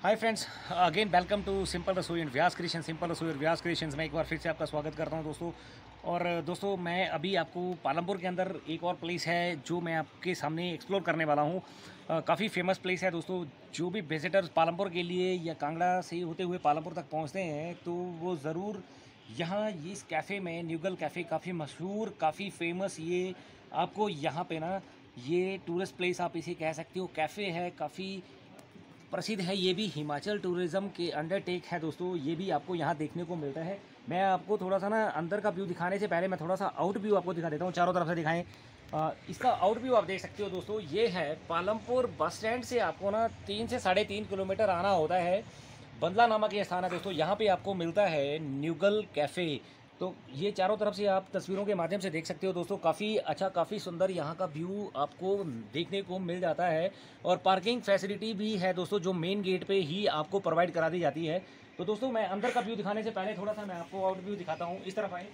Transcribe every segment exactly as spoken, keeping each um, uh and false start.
Hi friends, again welcome to simple Rasoi and Vyas creation. Simple Rasoi और व्यास creations में एक बार फिर से आपका स्वागत करता हूं दोस्तों। और दोस्तों, मैं अभी आपको पालमपुर के अंदर एक और प्लेस है जो मैं आपके सामने एक्सप्लोर करने वाला हूं। काफ़ी फेमस प्लेस है दोस्तों। जो भी विजिटर्स पालमपुर के लिए या कांगड़ा से होते हुए पालमपुर तक पहुँचते हैं तो वो ज़रूर यहाँ इस कैफ़े में, न्यूगल कैफ़े, काफ़ी मशहूर, काफ़ी फेमस, ये आपको यहाँ पे ना, ये टूरिस्ट प्लेस आप इसे कह सकते हो, कैफ़े है, काफ़ी प्रसिद्ध है। ये भी हिमाचल टूरिज़्म के अंडरटेक है दोस्तों। ये भी आपको यहाँ देखने को मिलता है। मैं आपको थोड़ा सा ना अंदर का व्यू दिखाने से पहले मैं थोड़ा सा आउट व्यू आपको दिखा देता हूँ, चारों तरफ से दिखाएं। आ, इसका आउट व्यू आप देख सकते हो दोस्तों। ये है पालमपुर बस स्टैंड से आपको ना तीन से साढ़े तीन किलोमीटर आना होता है। बंदला नामक ये स्थान है दोस्तों। यहाँ पे आपको मिलता है न्यूगल कैफ़े। तो ये चारों तरफ से आप तस्वीरों के माध्यम से देख सकते हो दोस्तों। काफ़ी अच्छा, काफ़ी सुंदर यहाँ का व्यू आपको देखने को मिल जाता है। और पार्किंग फैसिलिटी भी है दोस्तों, जो मेन गेट पे ही आपको प्रोवाइड करा दी जाती है। तो दोस्तों, मैं अंदर का व्यू दिखाने से पहले थोड़ा सा मैं आपको आउट व्यू दिखाता हूँ। इस तरफ आए।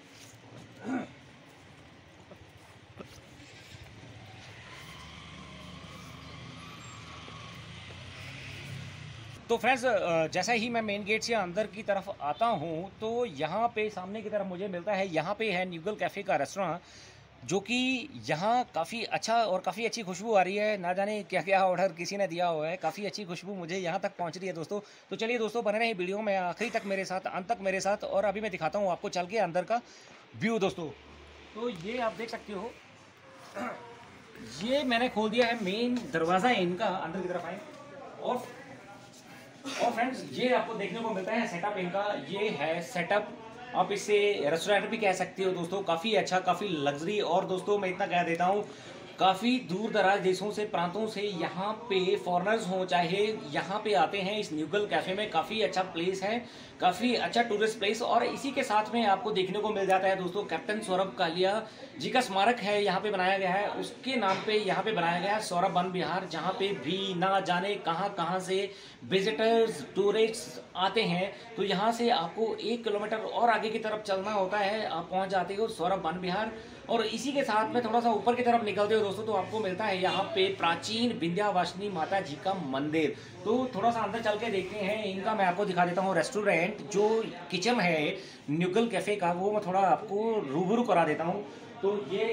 तो फ्रेंड्स, जैसा ही मैं मेन गेट से अंदर की तरफ आता हूँ तो यहाँ पे सामने की तरफ मुझे मिलता है, यहाँ पे है न्यूगल कैफ़े का रेस्टोरेंट, जो कि यहाँ काफ़ी अच्छा और काफ़ी अच्छी खुशबू आ रही है। ना जाने क्या क्या ऑर्डर किसी ने दिया हुआ है, काफ़ी अच्छी खुशबू मुझे यहाँ तक पहुँच रही है दोस्तों। तो चलिए दोस्तों, बने रहे वीडियो में आखिरी तक मेरे साथ, अंत तक मेरे साथ। और अभी मैं दिखाता हूँ आपको चल के अंदर का व्यू दोस्तों। तो ये आप देख सकते हो, ये मैंने खोल दिया है मेन दरवाज़ा इनका, अंदर की तरफ आए। और और फ्रेंड्स, ये आपको देखने को मिलता है सेटअप इनका। ये है सेटअप, आप इसे रेस्टोरेंट भी कह सकते हो दोस्तों। काफ़ी अच्छा, काफ़ी लग्जरी। और दोस्तों, मैं इतना कह देता हूँ, काफ़ी दूर दराज देशों से, प्रांतों से यहाँ पे फॉरेनर्स हों चाहे, यहाँ पे आते हैं इस न्यूगल कैफ़े में। काफ़ी अच्छा प्लेस है, काफ़ी अच्छा टूरिस्ट प्लेस। और इसी के साथ में आपको देखने को मिल जाता है दोस्तों, कैप्टन सौरभ कालिया जी का स्मारक है यहाँ पे बनाया गया है। उसके नाम पे यहाँ पे बनाया गया है सौरभ वन विहार, जहाँ पे भी ना जाने कहाँ कहाँ से विजिटर्स, टूरिस्ट आते हैं। तो यहाँ से आपको एक किलोमीटर और आगे की तरफ चलना होता है, आप पहुँच जाते हो सौरभ वन विहार। और इसी के साथ में थोड़ा सा ऊपर की तरफ निकलते हो दोस्तों तो आपको मिलता है यहाँ पे प्राचीन विंध्यावासिनी माता जी का मंदिर। तो थोड़ा सा अंदर चल के देखते हैं इनका। मैं आपको दिखा देता हूँ रेस्टोरेंट, जो किचन है न्यूगल कैफ़े का, वो मैं थोड़ा आपको रूबरू करा देता हूँ। तो ये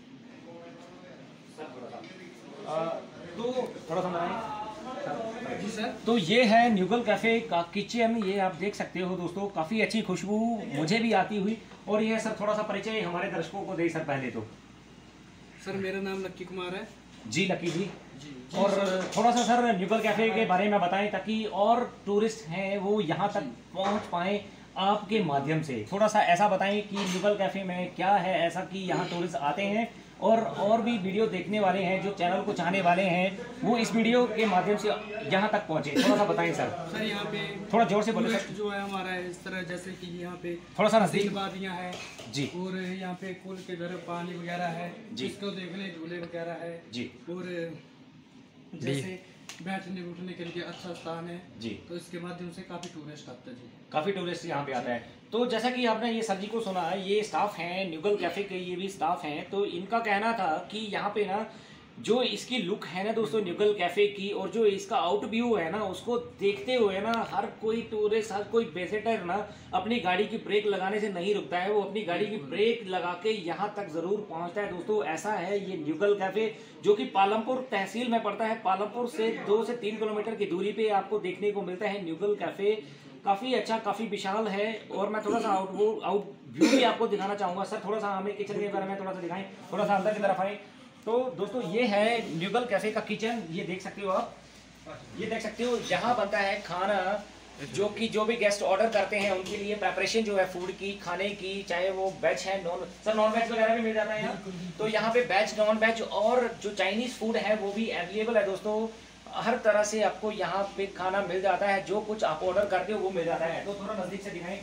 आ, तो थोड़ा सा जी सर। तो ये है न्यूगल कैफ़े का किचन। ये आप देख सकते हो दोस्तों, काफ़ी अच्छी खुशबू मुझे भी आती हुई। और ये सर थोड़ा सा परिचय हमारे दर्शकों को दे सर पहले तो। सर, मेरा नाम लक्की कुमार है जी। लकी जी, जी। और थोड़ा सा सर न्यूगल कैफ़े के बारे में बताएं, ताकि और टूरिस्ट हैं वो यहाँ तक पहुँच पाएँ आपके माध्यम से। थोड़ा सा ऐसा बताएं कि न्यूगल कैफ़े में क्या है ऐसा कि यहाँ टूरिस्ट आते हैं, और और भी वीडियो देखने वाले हैं, जो चैनल को चाहने वाले हैं, वो इस वीडियो के माध्यम से यहाँ तक पहुँचे। थोड़ा सा बताएं सर। सर, यहाँ पे थोड़ा जोर से बोले सर। जो है हमारा इस तरह, जैसे कि यहाँ पे थोड़ा सा नजदीक वादियाँ है जी, और यहाँ पे कुल के घर पानी वगैरह है जी, इसको देखने झूले वगैरह है जी, और जैसे बैठने उठने के लिए अच्छा स्थान है जी। तो इसके माध्यम से काफ़ी टूरिस्ट आते हैं जी। काफ़ी टूरिस्ट यहाँ पे आता है। तो जैसा कि आपने ये सर जी को सुना, ये स्टाफ हैं न्यूगल कैफ़े के, ये भी स्टाफ हैं। तो इनका कहना था कि यहाँ पे ना जो इसकी लुक है ना दोस्तों न्यूगल कैफ़े की, और जो इसका आउट व्यू है ना, उसको देखते हुए ना हर कोई टूरिस्ट, हर कोई विजिटर ना अपनी गाड़ी की ब्रेक लगाने से नहीं रुकता है। वो अपनी गाड़ी की ब्रेक लगा के यहाँ तक ज़रूर पहुँचता है दोस्तों। ऐसा है ये न्यूगल कैफ़े, जो कि पालमपुर तहसील में पड़ता है। पालमपुर से दो से तीन किलोमीटर की दूरी पे आपको देखने को मिलता है न्यूगल कैफ़े। काफ़ी अच्छा, काफ़ी विशाल है। और मैं थोड़ा सा आउट वो आउट व्यू भी आपको दिखाना चाहूँगा। सर थोड़ा सा हमें किचन के बारे में थोड़ा सा दिखाएं, थोड़ा सा अंदर की तरफ आए। तो दोस्तों, ये है न्यूगल कैफ़े का किचन। ये देख सकते हो आप, ये देख सकते हो, यहाँ बनता है खाना, जो कि जो भी गेस्ट ऑर्डर करते हैं उनके लिए प्रेपरेशन जो है फूड की, खाने की, चाहे वो वेज है, नॉन, सर नॉन वेज वगैरह भी मिल जाता है यहाँ। तो यहाँ पे वेज, नॉन वेज और जो चाइनीज़ फूड है वो भी अवेलेबल है दोस्तों। हर तरह से आपको यहाँ पे खाना मिल जाता है, जो कुछ आप ऑर्डर करते हो वो मिल जाता है। तो थोड़ा नज़दीक से दिखाएं,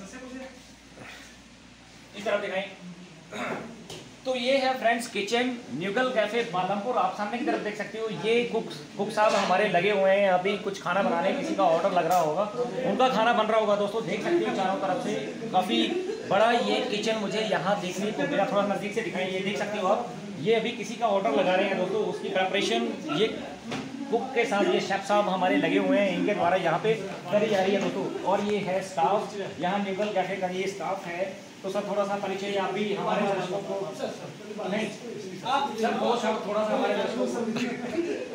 इस तरफ दिखाएं। तो ये है friends kitchen Neugal cafe Palampur. आप सामने की तरफ देख सकते हो, ये कुक कुक साहब हमारे लगे हुए हैं अभी कुछ खाना बनाने, किसी का ऑर्डर लग रहा होगा, उनका खाना बन रहा होगा दोस्तों। देख सकते हो चारों तरफ से काफ़ी बड़ा ये किचन मुझे यहाँ देखने को मिला। थोड़ा नज़दीक से दिखाएं, ये देख सकते हो आप, ये अभी किसी का ऑर्डर लगा रहे हैं दोस्तों, उसकी प्रेपरेशन ये कुक के साथ ये शेफ साहब हमारे लगे हुए हैं, इनके द्वारा यहाँ पे करी जा रही है दोस्तों। और ये है स्टाफ, यहाँ न्यूगल कैफे का ये स्टाफ है। तो सर थोड़ा सा परिचय आप भी हमारे दर्शकों को नहीं सर बहुत सर थोड़ा सा हमारे दर्शकों।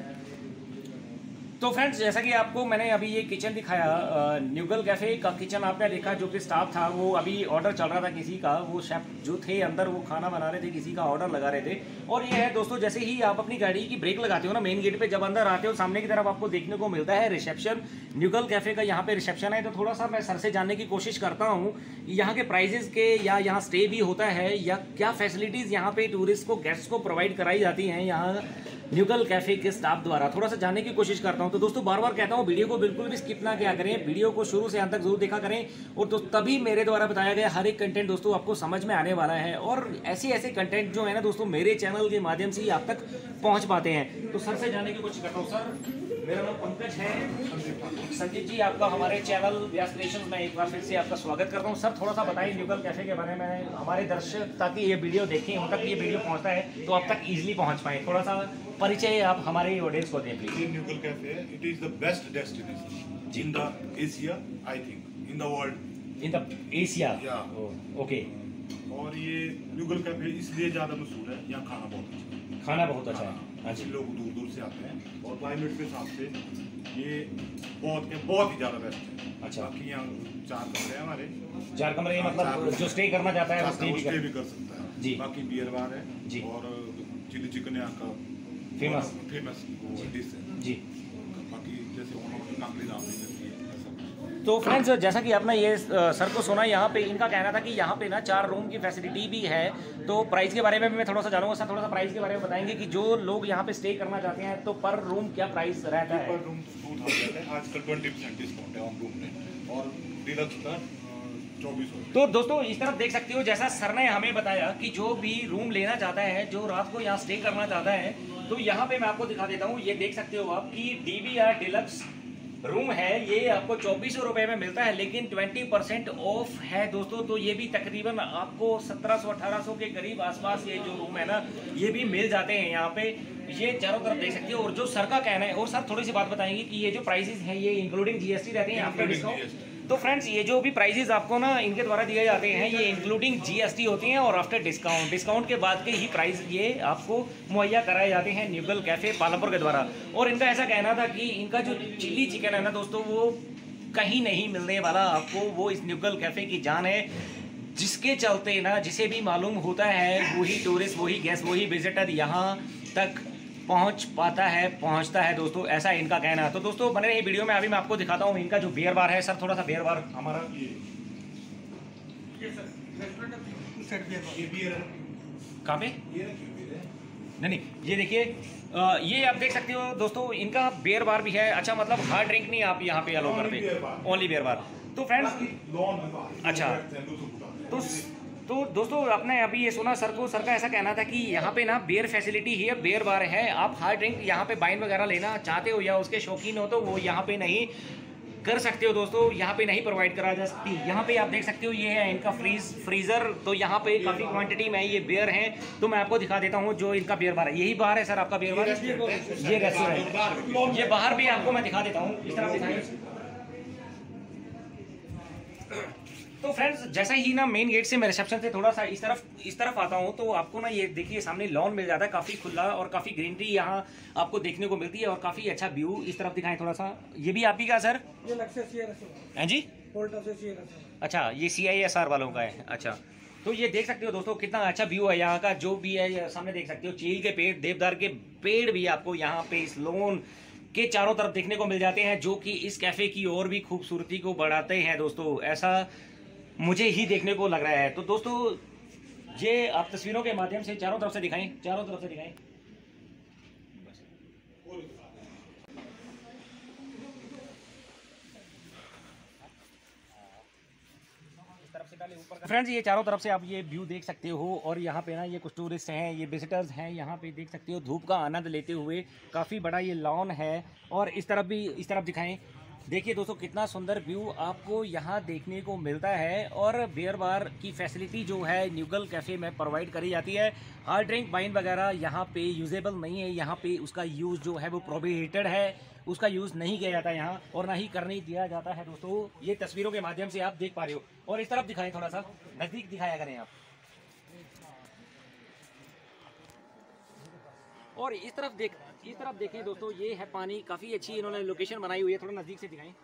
तो फ्रेंड्स जैसा कि आपको मैंने अभी ये किचन दिखाया, न्यूगल कैफ़े का किचन आपने देखा, जो कि स्टाफ था वो अभी ऑर्डर चल रहा था किसी का, वो शेफ जो थे अंदर वो खाना बना रहे थे, किसी का ऑर्डर लगा रहे थे। और ये है दोस्तों, जैसे ही आप अपनी गाड़ी की ब्रेक लगाते हो ना मेन गेट पे, जब अंदर आते हो सामने की तरफ आपको देखने को मिलता है रिसेप्शन। न्यूगल कैफ़े का यहाँ पे रिसेप्शन है। तो थोड़ा सा मैं सर से जानने की कोशिश करता हूँ यहाँ के प्राइजेस के, या यहाँ स्टे भी होता है, या क्या फैसिलिटीज़ यहाँ पे टूरिस्ट को, गेस्ट को प्रोवाइड कराई जाती हैं यहाँ न्यूगल कैफ़े के स्टाफ द्वारा, थोड़ा सा जानने की कोशिश करता हूं। तो दोस्तों बार बार कहता हूं वीडियो को बिल्कुल भी स्किप ना किया करें, वीडियो को शुरू से अंत तक जरूर देखा करें, और तो तभी मेरे द्वारा बताया गया हर एक कंटेंट दोस्तों आपको समझ में आने वाला है। और ऐसे ऐसे कंटेंट जो है ना दोस्तों मेरे चैनल के माध्यम से ही आप तक पहुँच पाते हैं। तो सर से जानने की कोशिश करता हूँ। सर मेरा नाम पंकज है। संजीव जी आपका हमारे चैनल व्यास क्रिएशंस में एक बार फिर से आपका स्वागत करता हूँ। सर थोड़ा सा बताइए न्यूगल कैफ़े के बारे में, हमारे दर्शक ताकि ये वीडियो देखें, उन तक ये वीडियो पहुँचता है तो आप तक ईजिली पहुँच पाएँ। थोड़ा सा परिचय आप हमारे ऑडियंस को दें please. Neugal cafe, it is the best destination in the Asia, I think in the world, in the Asia. Okay. और ये न्यूगल कैफे इसलिए ज़्यादा मशहूर है, यहाँ खाना बहुत अच्छा है, खाना बहुत अच्छा है। अच्छे लोग दूर दूर से आते हैं, और क्लाइमेट के हिसाब से ये बहुत के बहुत ही ज़्यादा बेस्ट है। अच्छा। बाकी यहाँ चार कमरे हैं हमारे, चार कमरे मतलब जो स्टे करना चाहता है वो स्टे भी कर, भी कर सकता है जी। बाकी बियर बार है जी। और चिली चिकन यहाँ का फेमस फेमस डिश है जी। बाकी जैसे कांकड़ी दाम नहीं मिलती है। तो फ्रेंड्स जैसा कि आपने ये सर को सुना, यहाँ पे इनका कहना था कि यहाँ पे ना चार रूम की फैसिलिटी भी है। तो प्राइस के बारे में भी मैं थोड़ा सा जानूंगा। सर थोड़ा सा प्राइस के बारे में बताएंगे कि जो लोग यहाँ पे स्टे करना चाहते हैं तो पर रूम क्या प्राइस रहता है? पर रूम टू थाउजेंड है, आजकल ट्वेंटी परसेंट डिस्काउंट है ऑन रूम में, और डिलक्स का चौबीस सौ। तो दोस्तों इस तरफ देख सकते हो, जैसा सर ने हमें बताया कि जो भी रूम लेना चाहता है, जो रात को यहाँ स्टे करना चाहता है, तो यहाँ पे मैं आपको दिखा देता हूँ। ये देख सकते हो आप कि डीवीआर डिलक्स रूम है, ये आपको चौबीस सौ रुपये में मिलता है, लेकिन ट्वेंटी परसेंट ऑफ है दोस्तों। तो ये भी तकरीबन आपको सत्रह सौ अठारह सौ के करीब आसपास ये जो रूम है ना ये भी मिल जाते हैं यहाँ पे। ये चारों तरफ देख सकते हो। और जो सर का कहना है, और सर थोड़ी सी बात बताएंगे कि ये जो प्राइसेस हैं ये इंक्लूडिंग जीएसटी रहते हैं आफ्टर डिस्काउंट। तो फ्रेंड्स ये जो भी प्राइजेस आपको ना इनके द्वारा दिए जाते हैं ये इंक्लूडिंग जीएसटी होती हैं, और आफ्टर डिस्काउंट डिस्काउंट के बाद के ही प्राइस ये आपको मुहैया कराए जाते हैं न्यूगल कैफ़े पालमपुर के द्वारा। और इनका ऐसा कहना था कि इनका जो चिली चिकन है ना दोस्तों वो कहीं नहीं मिलने वाला आपको, वो इस न्यूगल कैफ़े की जान है, जिसके चलते ना जिसे भी मालूम होता है वही टूरिस्ट, वही गेस्ट, वही विजिटर यहाँ तक पहुंच पाता है, पहुंचता है दोस्तों, ऐसा इनका कहना है। तो दोस्तों बने रहिए वीडियो में, अभी मैं आपको दिखाता हूं इनका जो बियर बार है। सर थोड़ा सा बियर बार हमारा कहाँ पे? नहीं नहीं ये देखिए, ये आप देख सकते हो दोस्तों इनका बियर बार भी है। अच्छा मतलब हार्ड ड्रिंक नहीं आप यहाँ पे अलाउ करते, ओनली बियर बार। तो फ्रेंड्स अच्छा तो तो दोस्तों आपने अभी ये सुना सर को, सर का ऐसा कहना था कि यहाँ पे ना बियर फैसिलिटी ही है, बियर बार है। आप हार्ड ड्रिंक यहाँ पे वाइन वगैरह लेना चाहते हो या उसके शौकीन हो तो वो यहाँ पे नहीं कर सकते हो दोस्तों, यहाँ पे नहीं प्रोवाइड करा जा सकती। यहाँ पे आप देख सकते हो ये है इनका फ्रीज फ्रीज़र। तो यहाँ पे काफ़ी क्वांटिटी में ये बियर हैं, तो मैं आपको दिखा देता हूँ जो इनका बियर बार है। यही बार है सर आपका बियर बार, ये रेस्टोरेंट। ये बाहर भी आपको मैं दिखा देता हूँ, इस तरह दिखाइए। तो फ्रेंड्स जैसा ही ना मेन गेट से मैं रिसेप्शन से थोड़ा सा इस तरफ इस तरफ आता हूँ तो आपको ना ये देखिए सामने लॉन मिल जाता है, काफ़ी खुला और काफ़ी ग्रीनरी यहाँ आपको देखने को मिलती है, और काफ़ी अच्छा व्यू। इस तरफ दिखाएं थोड़ा सा, ये भी आप ही का सर? ये लक्ष्य हैं जी? अच्छा ये सी आई एस आर वालों का है। अच्छा तो ये देख सकते हो दोस्तों कितना अच्छा व्यू है यहाँ का, जो भी है सामने देख सकते हो। चील के पेड़, देवदार के पेड़ भी आपको यहाँ पे इस लॉन के चारों तरफ देखने को मिल जाते हैं, जो कि इस कैफ़े की और भी खूबसूरती को बढ़ाते हैं दोस्तों, ऐसा मुझे ही देखने को लग रहा है। तो दोस्तों ये आप तस्वीरों के माध्यम से चारों तरफ से दिखाएं, चारों तरफ से दिखाएं। फ्रेंड्स ये चारों तरफ से आप ये व्यू देख सकते हो, और यहाँ पे ना ये कुछ टूरिस्ट हैं, ये विजिटर्स हैं, यहाँ पे देख सकते हो धूप का आनंद लेते हुए। काफ़ी बड़ा ये लॉन है, और इस तरफ भी, इस तरफ दिखाएं देखिए दोस्तों कितना सुंदर व्यू आपको यहाँ देखने को मिलता है। और बियर बार की फैसिलिटी जो है न्यूगल कैफ़े में प्रोवाइड करी जाती है। हार्ड ड्रिंक वाइन वगैरह यहाँ पे यूजेबल नहीं है, यहाँ पे उसका यूज़ जो है वो प्रोहिबिटेड है, उसका यूज़ नहीं किया जाता यहाँ और ना ही करने दिया जाता है। दोस्तों ये तस्वीरों के माध्यम से आप देख पा रहे हो। और इस तरफ दिखाएं, थोड़ा सा नज़दीक दिखाया करें आप। और इस तरफ देख इस तरफ देखें दोस्तों, ये है पानी, काफ़ी अच्छी इन्होंने लोकेशन बनाई हुई है। थोड़ा नज़दीक से दिखाएं।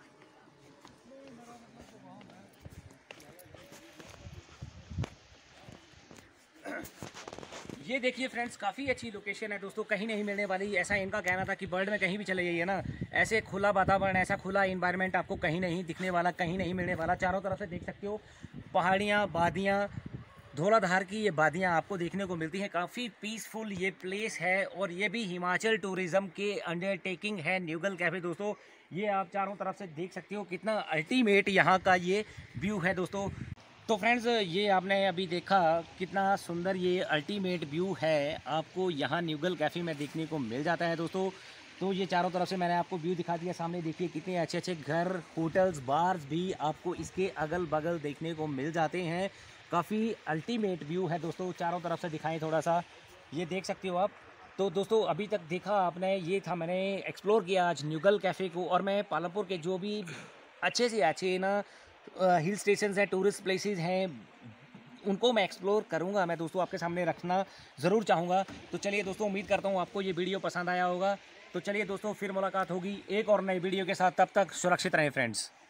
ये देखिए फ्रेंड्स, काफ़ी अच्छी लोकेशन है दोस्तों, कहीं नहीं मिलने वाली। ऐसा इनका कहना था कि वर्ल्ड में कहीं भी चले जाइए ना, ऐसे खुला वातावरण, ऐसा खुला इन्वायरमेंट आपको कहीं नहीं दिखने वाला, कहीं नहीं मिलने वाला। चारों तरफ से देख सकते हो पहाड़ियाँ, वादियाँ, धौलाधार की ये वादियाँ आपको देखने को मिलती हैं। काफ़ी पीसफुल ये प्लेस है और ये भी हिमाचल टूरिज़्म के अंडरटेकिंग है न्यूगल कैफ़े। दोस्तों ये आप चारों तरफ से देख सकते हो कितना अल्टीमेट यहाँ का ये व्यू है दोस्तों। तो फ्रेंड्स ये आपने अभी देखा कितना सुंदर ये अल्टीमेट व्यू है आपको यहाँ न्यूगल कैफ़े में देखने को मिल जाता है दोस्तों। तो ये चारों तरफ से मैंने आपको व्यू दिखा दिया। सामने देखिए कितने अच्छे अच्छे घर, होटल्स, बार्स भी आपको इसके अगल बगल देखने को मिल जाते हैं। काफ़ी अल्टीमेट व्यू है दोस्तों, चारों तरफ से दिखाएं थोड़ा सा, ये देख सकते हो आप। तो दोस्तों अभी तक देखा आपने, ये था मैंने एक्सप्लोर किया आज न्यूगल कैफ़े को। और मैं पालमपुर के जो भी अच्छे से अच्छे ना हिल स्टेशंस हैं, टूरिस्ट प्लेसेस हैं, उनको मैं एक्सप्लोर करूंगा, मैं दोस्तों आपके सामने रखना ज़रूर चाहूँगा। तो चलिए दोस्तों, उम्मीद करता हूँ आपको ये वीडियो पसंद आया होगा। तो चलिए दोस्तों, फिर मुलाकात होगी एक और नई वीडियो के साथ। तब तक सुरक्षित रहें फ्रेंड्स।